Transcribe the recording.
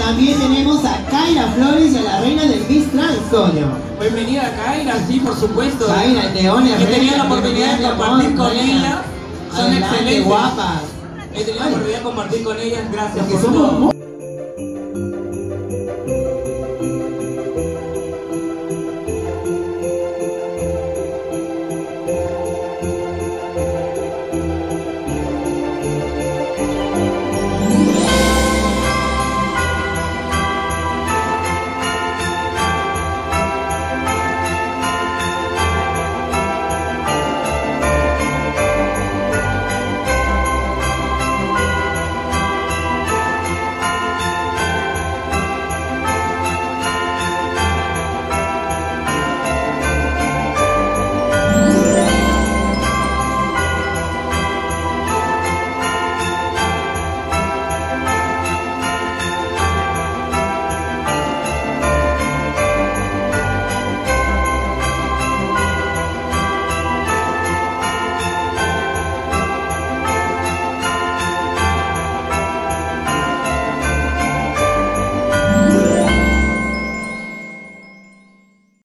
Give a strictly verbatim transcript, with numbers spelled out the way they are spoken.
también tenemos a Kaira Flores y a la reina del Miss Trans, coño. Bienvenida Kaira, sí, por supuesto. Kaira, Teones, he tenido la oportunidad de compartir con ella. Son excelentes. Guapas. He tenido la oportunidad de compartir con ellas, gracias Porque por somos todo. muy